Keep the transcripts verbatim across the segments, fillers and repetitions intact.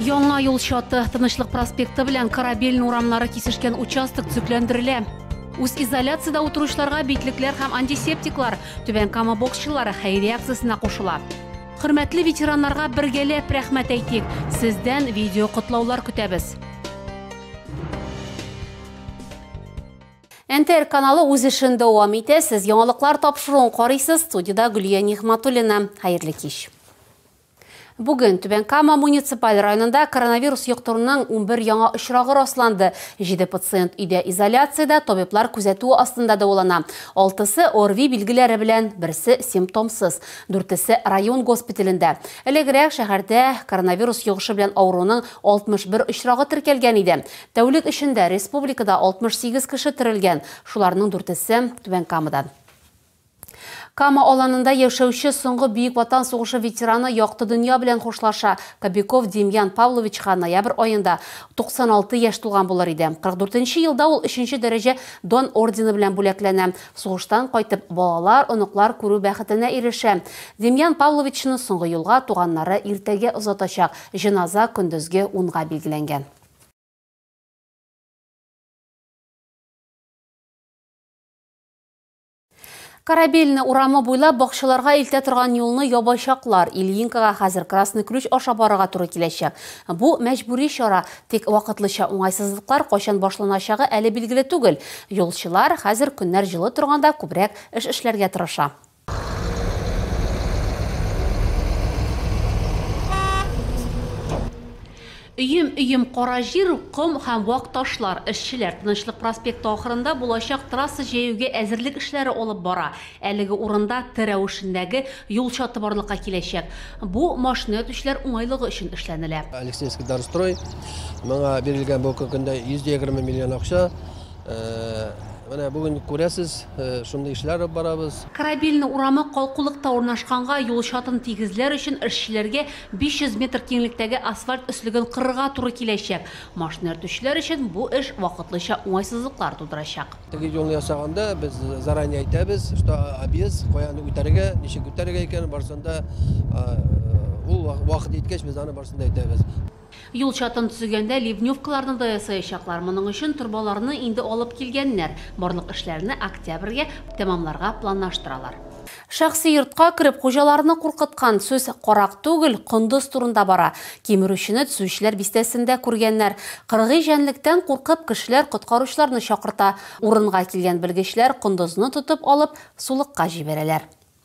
Яңа юл чаты Тынычлык проспекты белән Корабельный урамнары кисешкән участок төзекләндерелә. Үз изоляцияда утыручыларга битлекләр һәм антисептиклар Түбән Кама боксчылары хәйрия акциясенә кушыла. Хөрмәтле ветераннарга бергәләп рәхмәт әйтик. Сездән видео котлаулар көтәбез. Н Т Р каналы үз эшен дәвам итә. Сез яңалыклар тапшыруын карыйсыз. Студияда Гөлия Нигъматуллина. Хәерле кич. Бүген Түбән Кама муниципаль районында коронавирус йоктыруның ун бер яңа очрагы расланды. җиде пациент өйдә изоляциядә, табиблар күзәтү астында дәвалана. алтысы О Р V билгеләре белән, берсе симптомсыз, дүртесе район госпиталендә. Элегрәк шәһәрдә коронавирус йогышы белән авыруның алтмыш бер очрагы теркәлгән иде. Тәүлек эчендә республикада алтмыш сигез кеше терелгән, шуларның дүртесе Түбән Камадан. Кама аланында яшәүче соңгы Бөек Ватан сугышы ветераны якты дөнья белән хушлаша. Кобяков Демьян Павловичка ноябрь айында туксан алты яшь тулган булыр иде. кырык дүртенче елда ул өченче дәрәҗә Дон ордены белән бүләкләнә. Сугыштан кайтып, балалар, оныклар күрү бәхетенә ирешә. Демьян Павловичны соңгы юлга туганнары иртәгә озатачак. Җеназа көндезге унга билгеләнгән. Корабельный урамы буйлап бакчаларга илтә торган юлны ябачаклар. Ильинкага хәзер Красный Ключ аша барырга туры киләчәк. Бу мәҗбүри чара, тик вакытлыча уңайсызлыклар кайчан башланачагы әле билгеле түгел. Юлчылар хәзер көннәр җылы торганда күбрәк эш эшләргә тырыша. Өем-өем кара җир, ком һәм вак ташлар. Эшчеләр Тынычлык проспекты ахырында булачак трасса җәюгә әзерлек эшләре алып бара. Әлеге урында терәвешендәге юл чаты барлыкка киләчәк. Бу машина төшләр уңайлыгы өчен эшләнелә. Алексеевский дарстрой моңа бирелгән бу көндә йөз егерме миллион акча. Менә бүген күрәсез, шундый эшләр барабыз. Корабельный урамы калкулыкта урнашканга юл чатын тигезләр өчен эшчеләргә биш йөз метр киңлектәге асфальт өслеген кырырга туры киләчәк. Машина төшләр өчен бу эш вакытлыча уңайсызлыклар тудырачак. Теге юлны ясаганда без заранее әйтәбез, что объезд каяны үтәргә, ничек үтәргә икән барсында ул вакыт иткәч без аны барсында әйтәбез. Юл чатын төзегәндә ливневкаларны да ясаячаклар. Моның өчен торбаларны инде алып килгәннәр. Барлык эшләрне октябрьгә тәмамларга планлаштыралар. Шәхси йортка кереп хуҗаларны куркыткан сүз карак түгел, кондыз турында бара. Кимерүчене төзүчеләр бистәсендә күргәннәр. Кыргый җәнлектән куркып кешеләр коткаручыларны чакырта. Урынга килгән белгечләр кондызны тотып алып сулыкка җибәрәләр.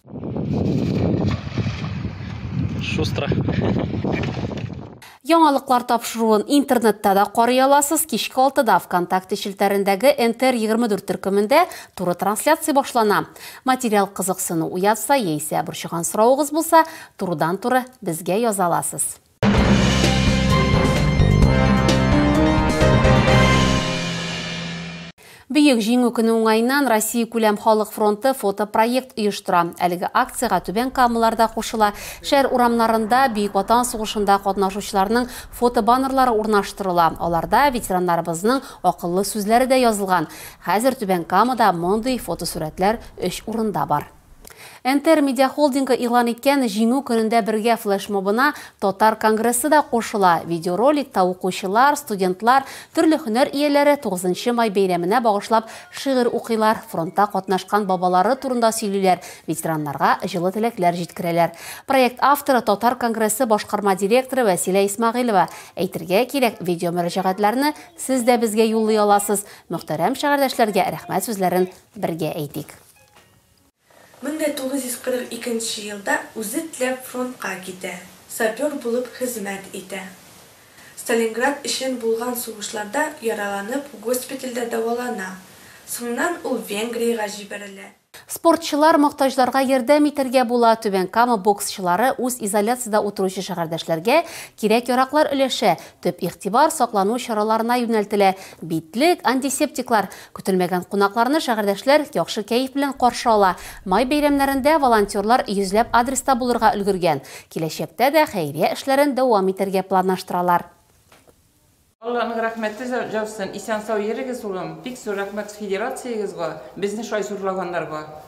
Шустро. Яңалыклар тапшыруын интернетта да карый аласыз. Кичке алтыда ВКонтакте шелтәрендәге Н Т Р егерме дүрт төркемендә туры трансляция башлана. Материал кызыксыну уятса, яисә борчыган сорауыгыз булса, турыдан-туры безгә яза аласыз. Бөек җиңү көне уңайыннан Россия күләм халык фронты фотопроект оештыра. Әлеге акцияга Түбән Камаларда кушыла. Шәһәр урамнарында Бөек Ватан сугышында катнашучыларның фотобаннерлары урнаштырыла. Аларда ветераннарыбызның акыллы сүзләре дә язылган. Хәзер Түбән Камада мондый фотосурәтләр өч урында бар. Н Т Р медиа холдингы игълан иткән җиңү көнендә бергә флешмобына Татар конгрессы да кушыла. Видеороликта укучылар, студентлар, төрле һөнәр ияләре тугызынчы май бәйрәменә багышлап шигырь укыйлар, фронтта катнашкан бабалары турында сөйлиләр, ветераннарга җылы теләкләр җиткерәләр. Проект авторы Татар конгрессы башкарма директоры Василия Исмагыйлова. Әйтергә кирәк, видео мөрәҗәгатьләрне сез дә безгә юллый аласыз. Мөхтәрәм шәһәрдәшләргә рәхмәт сүзләрен бергә әйтик. мең дә тугыз йөз кырык икенче елда үзе теләп фронтка китә, сапер булып хезмәт итә. Сталинград өчен булган сугышларда яраланып госпитальдә дәвалана. Соңыннан ул Венгриягә җибәрелә. Спортчылар мохтаҗларга ярдәм итәргә була. Түбән Кама боксчылары үз изоляциядә утыручы шәһәрдәшләргә кирәк яраклар өләшә. Төп игътибар саклану чараларына юнәлтелә. Битлек, антисептиклар. Көтелмәгән кунакларны шәһәрдәшләр яхшы кәеф белән каршы ала. Май бәйрәмнәрендә волонтерлар йөзләп адреста булырга өлгергән. Киләчәктә дә хәйрия эшләрен дәвам итәргә планлаштыралар. Алланың рәхмәте җавсын, исән сау йөрегез улым. Бик зур рәхмәт федерациягезгә, безне шулай зурлаганнарга.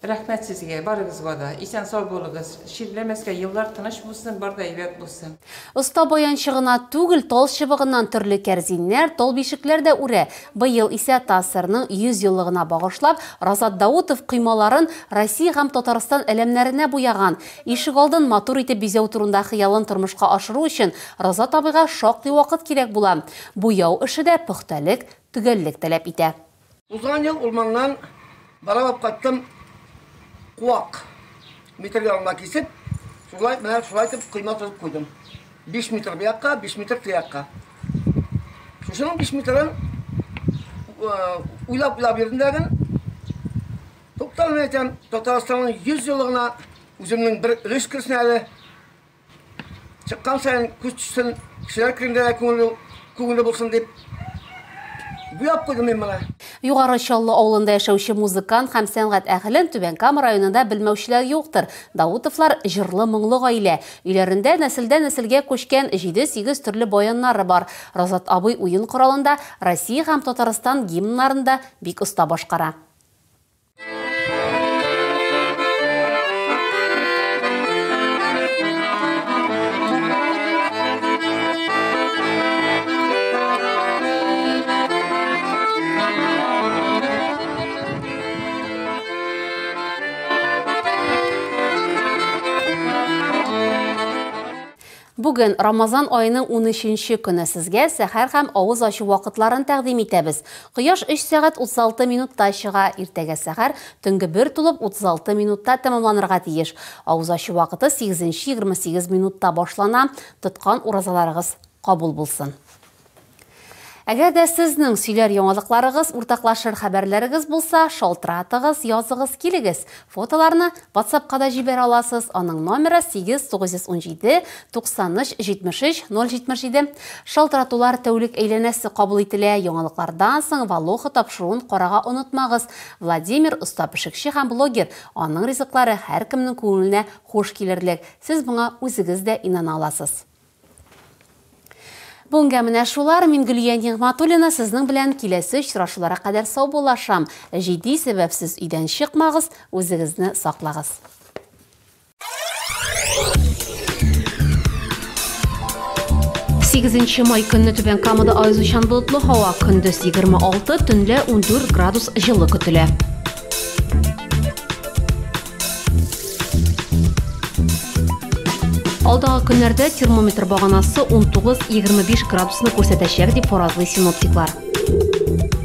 Рәхмәт сезгә, барыгызга да. Исән сау булыгыз. Ширләмәскә еллар тыныч булсын, барда әйбәт булсын. Оста баянчыгына түгел, тал чыбыгыннан төрле кәрзиннәр, тал бишекләр дә үрә. Быел исә тасырның йөз еллыгына багышлап, Разат Даутов кыймаларын Россия һәм Татарстан әлемнәренә буяган. Ишек алдын матур итеп бизәү турында хыялын тормышка ашыру өчен Разат абыйга шактый вакыт кирәк була. Буяу эше дә пөхтәлек, төгәллек таләп итә. Узган ел урманнан барабап кайттым. Куак метр ялына кесіп, шулай, менә шулай итеп кыйма тотып куйдым. биш метр бияққа, биш метр тияққа. Шушының биш метрын уйлап-уйлап бердім дәген. Топтан әйтәм, Татарстанның йөз еллыгына үземнең бер өлеш керсен әле. Чыккан сайын күз төшсен, кешеләр кирендә күңеле булсын дип буяп куйдым мен моны. Югары Чаллы авылында яшәүче музыкант һәм сәнгать әһелен Түбән Кама районында белмәүчеләр юктыр. Даутовлар җырлы моңлы гаилә. Өйләрендә нәселдән нәселгә күчкән җиде-сигез төрле баяннары бар. Разат абый уен коралында Россия һәм Татарстан гимннарында бик оста башкара. Бүген Рамазан айының унөченче көне сезгә сәхәр һәм авыз ачу вакытларын тәкъдим итәбез. Кояш өч сәгать утыз алты минутта чыга, иртәгә сәхәр төнге бер тулып утыз алты минутта тәмамланырга тиеш. Авыз ачу вакыты сигезенче егерме сигез минутта башлана. Тоткан уразаларыгыз кабул булсын. Әгәр дә сезнең сөйләр яңалыкларыгыз, уртаклашыр хәбәрләрегез булса, шалтыратыгыз, языгыз килегез. Фотоларны WhatsApp-ка да җибәрә аласыз. Аның номеры сигез тугыз ун җиде туксан өч җитмеш өч ноль җитмеш җиде. Шалтыратулар тәүлек әйләнәсе кабул ителә. Яңалыклардан соң Валуха тапшыруын карага онытмагыз. Владимир уста пешекче һәм блогер. Аның ризыклары һәркемнең күңеленә хуш килерлек. Сез буңа үзегез дә инана аласыз. Бүгенге менә шулар, мин Гөлия Нигъматуллина сезнең белән киләсе очрашуларга кадәр сау булашам. Җитди сәбәпсез өйдән чыкмагыз, үзегезне саклагыз. сигезенче май көнне Түбән Камада айзучан болытлы һава, көндез егерме алты, төнлә ун дүрт градус җылы көтелә. Алдагы көннәрдә термометр баганасы ун тугыз егерме биш градусны күрсәтәчәк дип фаразлый синоптиклар.